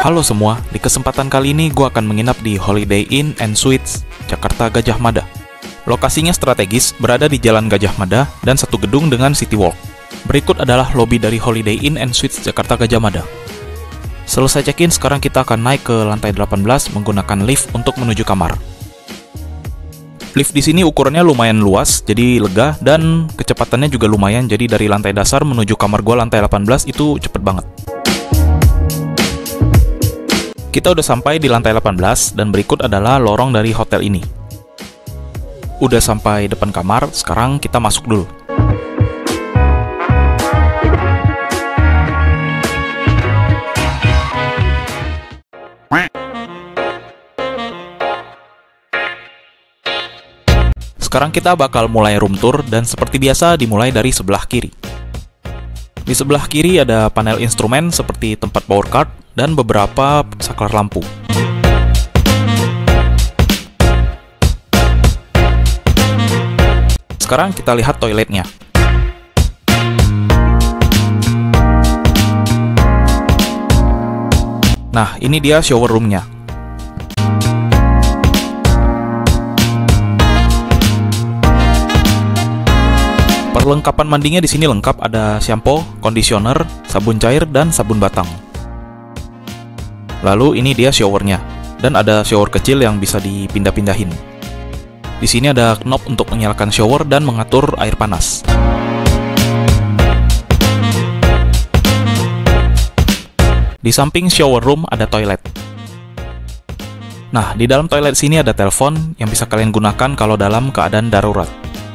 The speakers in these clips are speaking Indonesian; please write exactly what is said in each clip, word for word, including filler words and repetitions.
Halo semua, di kesempatan kali ini gue akan menginap di Holiday Inn and Suites, Jakarta Gajah Mada. Lokasinya strategis, berada di Jalan Gajah Mada, dan satu gedung dengan City Walk. Berikut adalah lobi dari Holiday Inn and Suites Jakarta Gajah Mada. Selesai check-in, sekarang kita akan naik ke lantai delapan belas menggunakan lift untuk menuju kamar. Lift di sini ukurannya lumayan luas, jadi lega, dan kecepatannya juga lumayan, jadi dari lantai dasar menuju kamar gue lantai delapan belas itu cepet banget. Kita udah sampai di lantai delapan belas, dan berikut adalah lorong dari hotel ini. Udah sampai depan kamar, sekarang kita masuk dulu. Sekarang kita bakal mulai room tour, dan seperti biasa dimulai dari sebelah kiri. Di sebelah kiri ada panel instrumen seperti tempat power card dan beberapa saklar lampu. Sekarang kita lihat toiletnya. Nah, ini dia shower roomnya. Perlengkapan mandinya di sini lengkap, ada shampoo, conditioner, sabun cair, dan sabun batang. Lalu ini dia showernya, dan ada shower kecil yang bisa dipindah-pindahin. Di sini ada knob untuk menyalakan shower dan mengatur air panas. Di samping shower room ada toilet. Nah, di dalam toilet sini ada telepon yang bisa kalian gunakan kalau dalam keadaan darurat.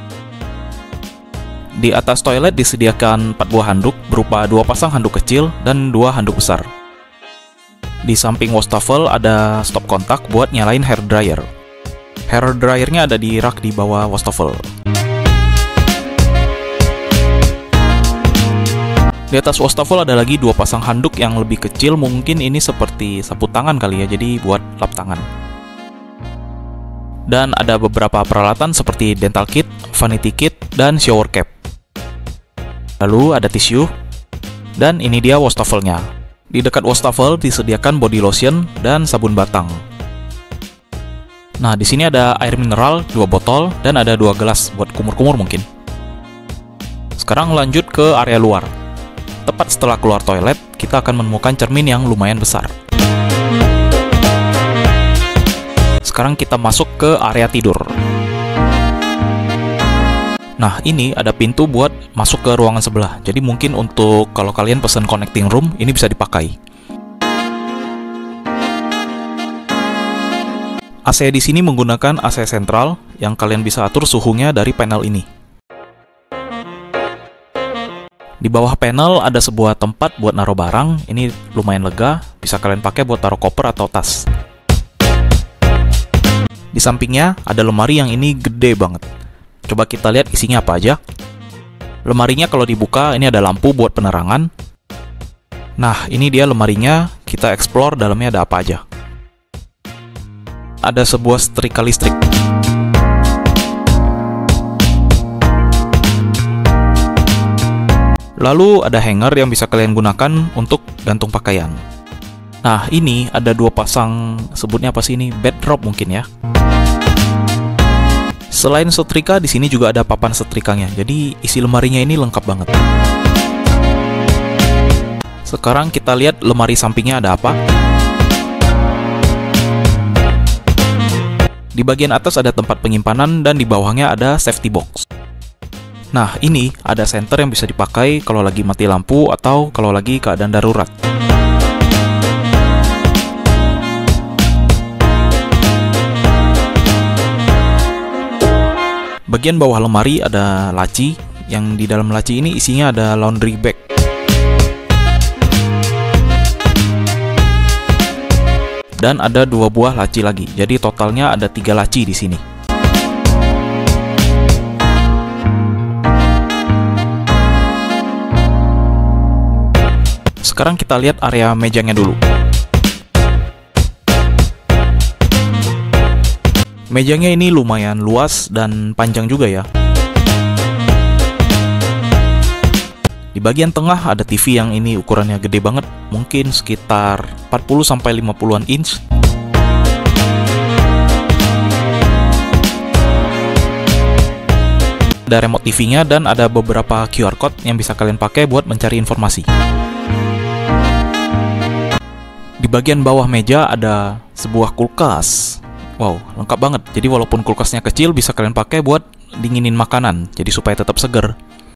Di atas toilet disediakan empat buah handuk berupa dua pasang handuk kecil dan dua handuk besar. Di samping wastafel ada stop kontak buat nyalain hair dryer. Hair dryernya ada di rak di bawah wastafel. Di atas wastafel ada lagi dua pasang handuk yang lebih kecil, mungkin ini seperti sapu tangan kali ya, jadi buat lap tangan. Dan ada beberapa peralatan seperti dental kit, vanity kit, dan shower cap. Lalu ada tisu, dan ini dia wastafelnya. Di dekat wastafel disediakan body lotion dan sabun batang. Nah, di sini ada air mineral dua botol dan ada dua gelas buat kumur-kumur mungkin. Sekarang lanjut ke area luar. Tepat setelah keluar toilet, kita akan menemukan cermin yang lumayan besar. Sekarang kita masuk ke area tidur. Nah, ini ada pintu buat masuk ke ruangan sebelah. Jadi mungkin untuk kalau kalian pesan connecting room, ini bisa dipakai. A C di sini menggunakan A C sentral yang kalian bisa atur suhunya dari panel ini. Di bawah panel ada sebuah tempat buat naruh barang. Ini lumayan lega, bisa kalian pakai buat taruh koper atau tas. Di sampingnya ada lemari yang ini gede banget. Coba kita lihat isinya apa aja. Lemarinya kalau dibuka, ini ada lampu buat penerangan. Nah, ini dia lemarinya. Kita explore dalamnya ada apa aja. Ada sebuah setrika listrik. Lalu ada hanger yang bisa kalian gunakan untuk gantung pakaian. Nah, ini ada dua pasang, sebutnya apa sih ini? Bedrobe mungkin ya. Selain setrika, di sini juga ada papan setrikanya. Jadi isi lemarinya ini lengkap banget. Sekarang kita lihat lemari sampingnya ada apa. Di bagian atas ada tempat penyimpanan dan di bawahnya ada safety box. Nah, ini ada senter yang bisa dipakai kalau lagi mati lampu atau kalau lagi keadaan darurat. Bagian bawah lemari ada laci, yang di dalam laci ini isinya ada laundry bag. Dan ada dua buah laci lagi, jadi totalnya ada tiga laci di sini. Sekarang kita lihat area mejanya dulu. Mejanya ini lumayan luas dan panjang juga ya. Di Di bagian tengah ada T V yang ini ukurannya gede banget, mungkin sekitar empat puluh sampai lima puluhan inch. Ada remote T V-nya dan ada beberapa Q R code yang bisa kalian pakai buat mencari informasi. Di bagian bawah meja ada sebuah kulkas. Wow, lengkap banget. Jadi walaupun kulkasnya kecil bisa kalian pakai buat dinginin makanan, jadi supaya tetap seger.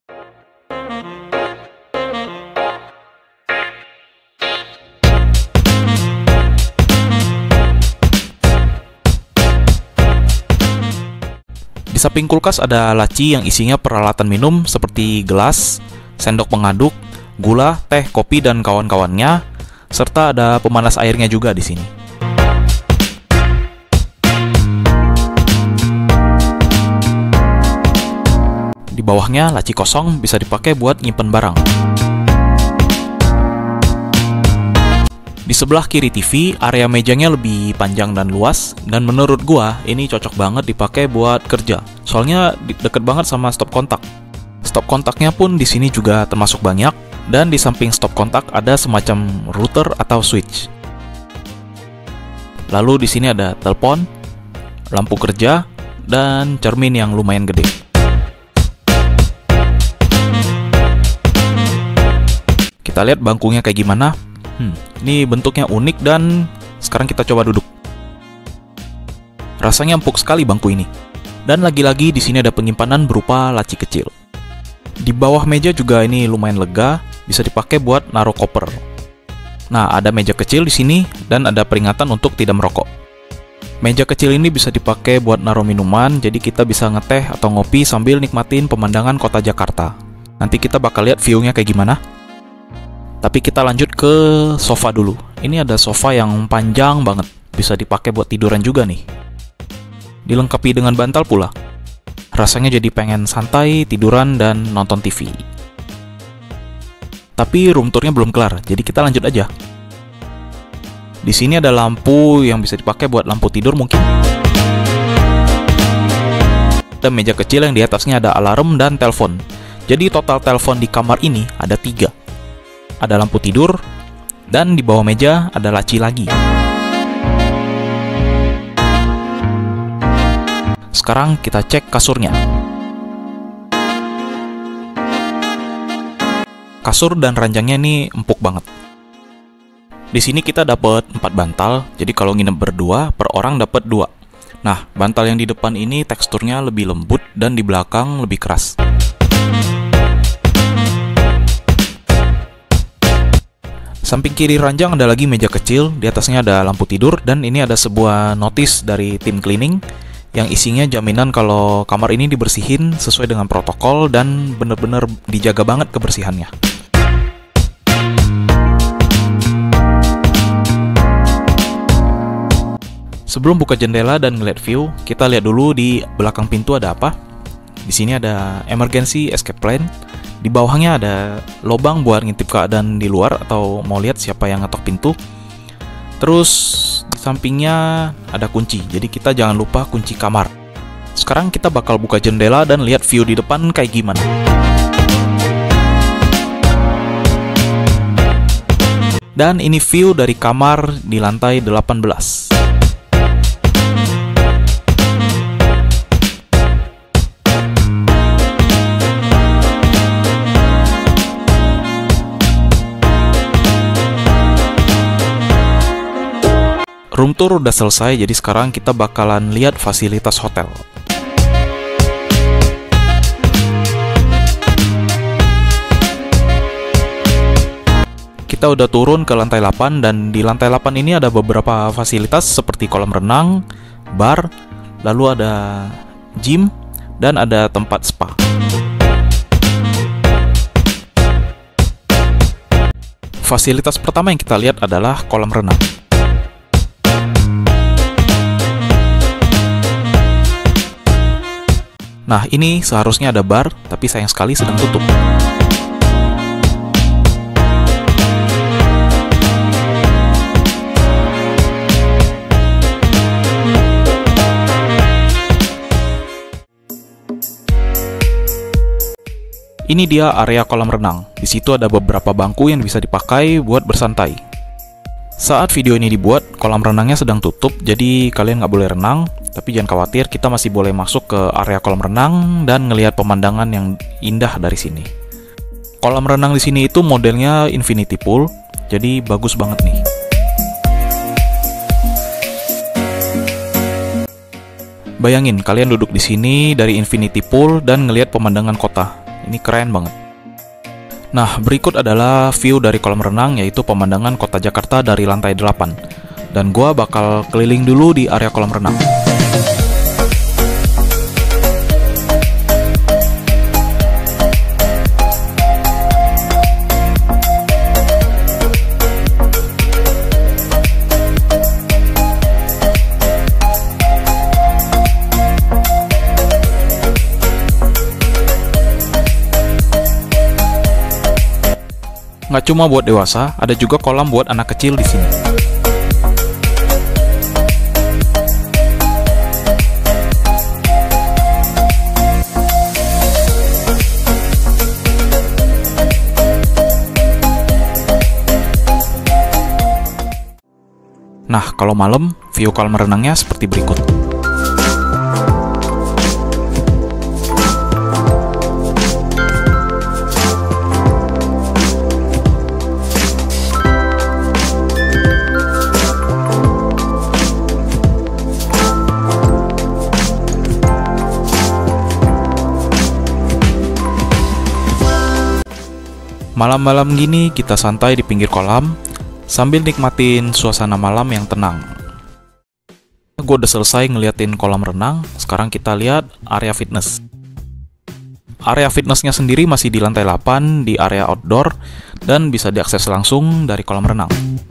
Di samping kulkas ada laci yang isinya peralatan minum seperti gelas, sendok pengaduk, gula, teh, kopi, dan kawan-kawannya, serta ada pemanas airnya juga di sini. Di bawahnya laci kosong bisa dipakai buat nyimpen barang. Di sebelah kiri T V, area mejanya lebih panjang dan luas, dan menurut gua ini cocok banget dipakai buat kerja. Soalnya deket banget sama stop kontak. Stop kontaknya pun di sini juga termasuk banyak, dan di samping stop kontak ada semacam router atau switch. Lalu di sini ada telepon, lampu kerja, dan cermin yang lumayan gede. Kita lihat bangkunya kayak gimana. Hmm, ini bentuknya unik dan sekarang kita coba duduk. Rasanya empuk sekali bangku ini. Dan lagi-lagi di sini ada penyimpanan berupa laci kecil. Di bawah meja juga ini lumayan lega, bisa dipakai buat naruh koper. Nah, ada meja kecil di sini dan ada peringatan untuk tidak merokok. Meja kecil ini bisa dipakai buat naruh minuman, jadi kita bisa ngeteh atau ngopi sambil nikmatin pemandangan kota Jakarta. Nanti kita bakal lihat view-nya kayak gimana. Tapi kita lanjut ke sofa dulu. Ini ada sofa yang panjang banget, bisa dipakai buat tiduran juga nih. Dilengkapi dengan bantal pula. Rasanya jadi pengen santai, tiduran, dan nonton T V. Tapi room tour-nya belum kelar, jadi kita lanjut aja. Di sini ada lampu yang bisa dipakai buat lampu tidur mungkin. Ada meja kecil yang di atasnya ada alarm dan telepon. Jadi total telepon di kamar ini ada tiga. Ada lampu tidur, dan di bawah meja ada laci lagi. Sekarang kita cek kasurnya. Kasur dan ranjangnya ini empuk banget. Di sini kita dapat empat bantal, jadi kalau nginep berdua, per orang dapat dua. Nah, bantal yang di depan ini teksturnya lebih lembut dan di belakang lebih keras. Samping kiri ranjang ada lagi meja kecil, di atasnya ada lampu tidur, dan ini ada sebuah notis dari tim cleaning yang isinya jaminan kalau kamar ini dibersihin sesuai dengan protokol dan bener-bener dijaga banget kebersihannya. Sebelum buka jendela dan ngeliat view, kita lihat dulu di belakang pintu ada apa. Di sini ada emergency escape plan. Di bawahnya ada lubang buat ngintip keadaan di luar atau mau lihat siapa yang ngetok pintu. Terus di sampingnya ada kunci, jadi kita jangan lupa kunci kamar. Sekarang kita bakal buka jendela dan lihat view di depan kayak gimana. Dan ini view dari kamar di lantai delapan belas. Room tour udah selesai, jadi sekarang kita bakalan lihat fasilitas hotel. Kita udah turun ke lantai delapan, dan di lantai delapan ini ada beberapa fasilitas seperti kolam renang, bar, lalu ada gym, dan ada tempat spa. Fasilitas pertama yang kita lihat adalah kolam renang. Nah, ini seharusnya ada bar, tapi sayang sekali sedang tutup. Ini dia area kolam renang. Di situ ada beberapa bangku yang bisa dipakai buat bersantai. Saat video ini dibuat, kolam renangnya sedang tutup, jadi kalian nggak boleh renang. Tapi jangan khawatir, kita masih boleh masuk ke area kolam renang dan ngelihat pemandangan yang indah dari sini. Kolam renang di sini itu modelnya infinity pool, jadi bagus banget nih. Bayangin kalian duduk di sini dari infinity pool dan ngelihat pemandangan kota. Ini keren banget. Nah, berikut adalah view dari kolam renang, yaitu pemandangan kota Jakarta dari lantai delapan. Dan gua bakal keliling dulu di area kolam renang. Nggak cuma buat dewasa, ada juga kolam buat anak kecil di sini. Nah, kalau malam, view kolam renangnya seperti berikut. Malam-malam gini kita santai di pinggir kolam sambil nikmatin suasana malam yang tenang. Gue udah selesai ngeliatin kolam renang, sekarang kita lihat area fitness. Area fitnessnya sendiri masih di lantai delapan di area outdoor dan bisa diakses langsung dari kolam renang.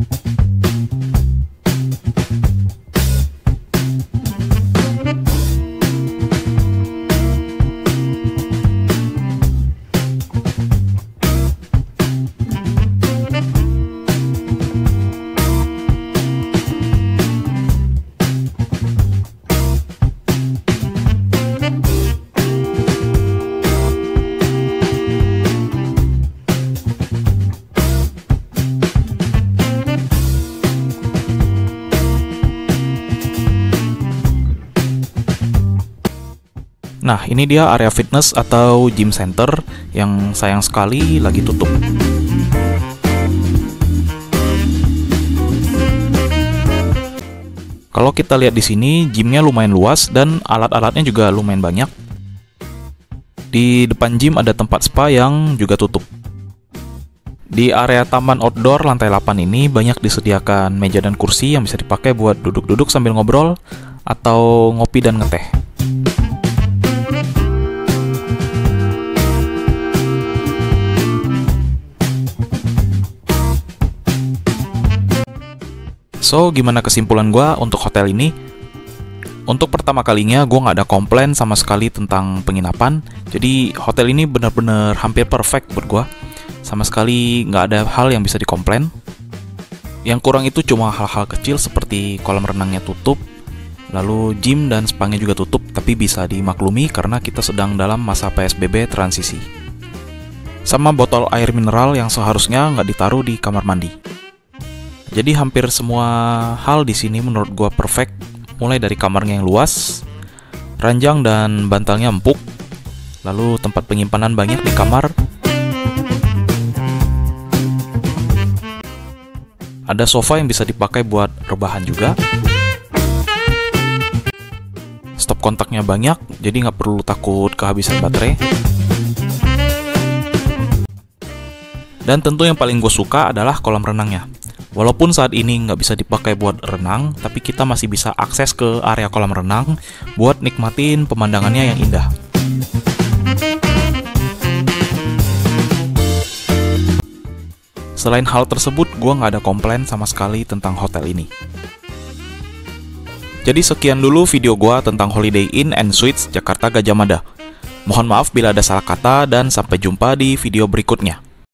Nah, ini dia area fitness atau gym center yang sayang sekali lagi tutup. Kalau kita lihat di sini, gymnya lumayan luas dan alat-alatnya juga lumayan banyak. Di depan gym ada tempat spa yang juga tutup. Di area taman outdoor lantai delapan ini banyak disediakan meja dan kursi yang bisa dipakai buat duduk-duduk sambil ngobrol atau ngopi dan ngeteh. So, gimana kesimpulan gue untuk hotel ini? Untuk pertama kalinya, gue nggak ada komplain sama sekali tentang penginapan. Jadi, hotel ini benar-benar hampir perfect buat gue. Sama sekali nggak ada hal yang bisa dikomplain. Yang kurang itu cuma hal-hal kecil seperti kolam renangnya tutup, lalu gym dan spa-nya juga tutup, tapi bisa dimaklumi karena kita sedang dalam masa P S B B transisi. Sama botol air mineral yang seharusnya nggak ditaruh di kamar mandi. Jadi hampir semua hal di sini menurut gua perfect, mulai dari kamarnya yang luas, ranjang dan bantalnya empuk, lalu tempat penyimpanan banyak di kamar, ada sofa yang bisa dipakai buat rebahan juga, stop kontaknya banyak, jadi nggak perlu takut kehabisan baterai. Dan tentu yang paling gue suka adalah kolam renangnya. Walaupun saat ini nggak bisa dipakai buat renang, tapi kita masih bisa akses ke area kolam renang buat nikmatin pemandangannya yang indah. Selain hal tersebut, gue nggak ada komplain sama sekali tentang hotel ini. Jadi sekian dulu video gue tentang Holiday Inn and Suites Jakarta Gajah Mada. Mohon maaf bila ada salah kata dan sampai jumpa di video berikutnya.